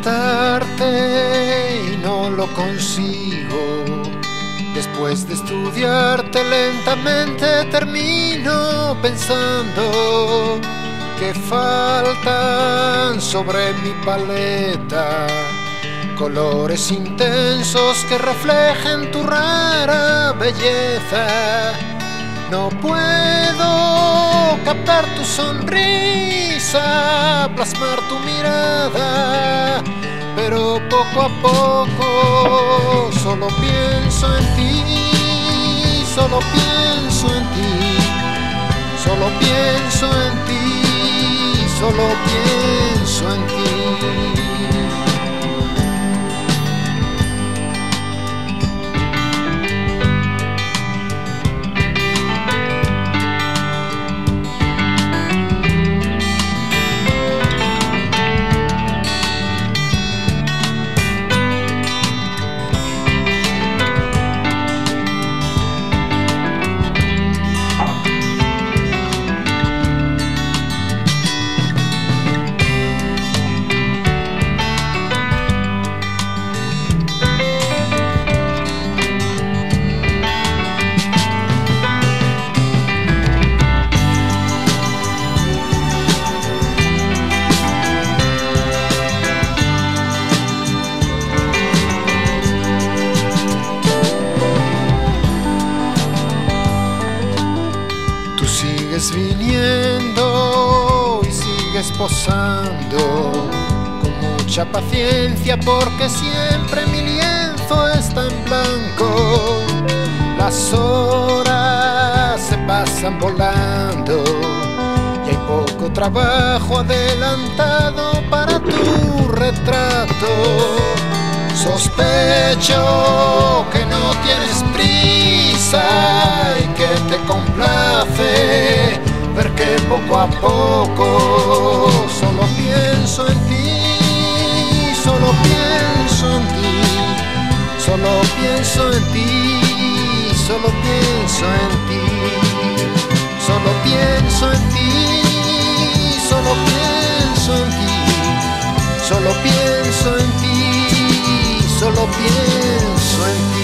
despertarte y no lo consigo. Después de estudiarte lentamente termino pensando que faltan sobre mi paleta colores intensos que reflejen tu rara belleza. No puedo captar tu sonrisa, plasmar tu mirada, pero poco a poco solo pienso en ti, solo pienso en ti, solo pienso en ti, solo pienso en ti. Sigues viniendo y sigues posando con mucha paciencia, porque siempre mi lienzo está en blanco. Las horas se pasan volando y hay poco trabajo adelantado para tu retrato. Sospecho que no tienes prisa y que te complace ver que poco a poco solo pienso en ti, solo pienso en ti, solo pienso en ti, solo pienso en ti, solo pienso en ti, solo pienso en ti, solo pienso en ti, solo pienso en ti.